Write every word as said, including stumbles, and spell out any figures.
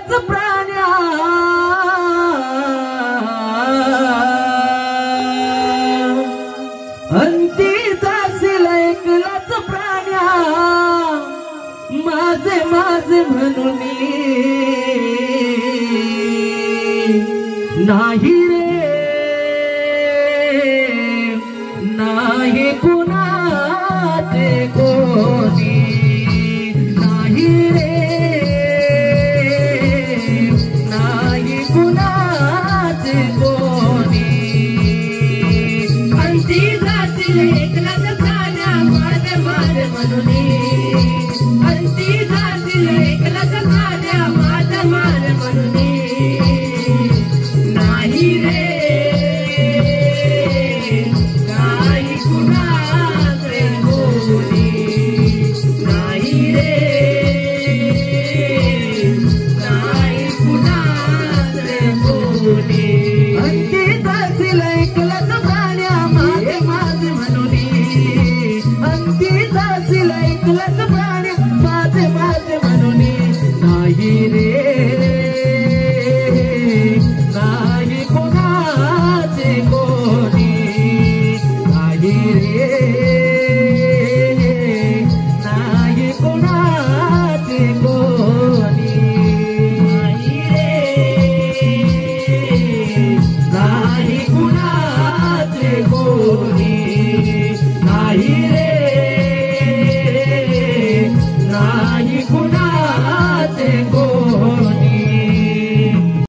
ऐकलाच प्राण्या अंती जाशील ऐकलाच प्राण्या माझे माझे म्हणून नाही रे नाही कुणाचे कोणी नाही रे नाही कुणाचे कोणी अंती जातील एकलाच प्राण्या माझे माझे म्हणून अंती जातील एकलाच प्राण्या माझे माझे म्हणून नाही रे नाही कुणाचे कोणी नाही रे नाही कुणाचे कोणी अंती जातील ऐकलाच प्राण्या माझे माझे म्हणून अंती जातील ऐकलाच प्राण्या माझे माझे म्हणून नाही रे नाही कोणाचे कोणी नाही रे नाही कोणाचे कोणी नाही रे नाही कुणा